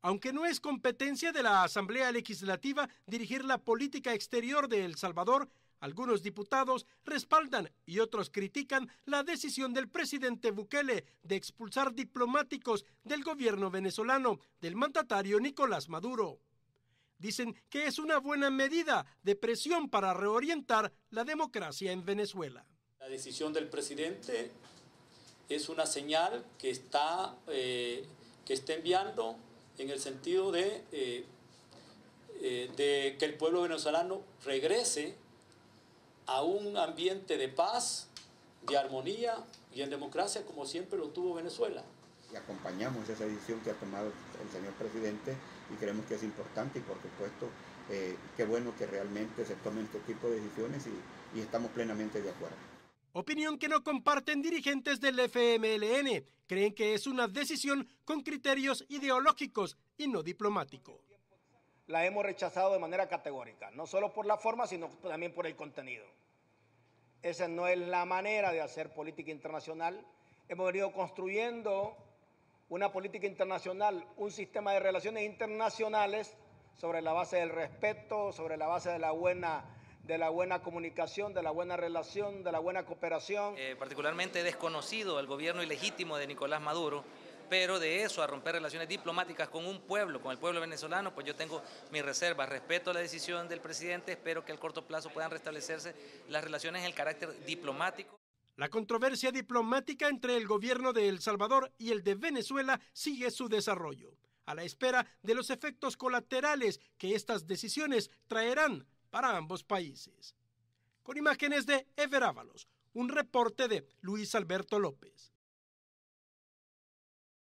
Aunque no es competencia de la Asamblea Legislativa dirigir la política exterior de El Salvador, algunos diputados respaldan y otros critican la decisión del presidente Bukele de expulsar diplomáticos del gobierno venezolano del mandatario Nicolás Maduro. Dicen que es una buena medida de presión para reorientar la democracia en Venezuela. La decisión del presidente es una señal que está enviando en el sentido de que el pueblo venezolano regrese a un ambiente de paz, de armonía y en democracia como siempre lo tuvo Venezuela. Y acompañamos esa decisión que ha tomado el señor presidente y creemos que es importante y por supuesto qué bueno que realmente se tomen este tipo de decisiones y estamos plenamente de acuerdo. Opinión que no comparten dirigentes del FMLN. Creen que es una decisión con criterios ideológicos y no diplomático. La hemos rechazado de manera categórica, no solo por la forma, sino también por el contenido. Esa no es la manera de hacer política internacional. Hemos venido construyendo una política internacional, un sistema de relaciones internacionales sobre la base del respeto, sobre la base de la buena comunicación, de la buena relación, de la buena cooperación. Particularmente he desconocido el gobierno ilegítimo de Nicolás Maduro, pero de eso a romper relaciones diplomáticas con un pueblo, con el pueblo venezolano, pues yo tengo mis reservas. Respeto la decisión del presidente, espero que al corto plazo puedan restablecerse las relaciones en el carácter diplomático. La controversia diplomática entre el gobierno de El Salvador y el de Venezuela sigue su desarrollo, a la espera de los efectos colaterales que estas decisiones traerán para ambos países. Con imágenes de Ever Ábalos, un reporte de Luis Alberto López.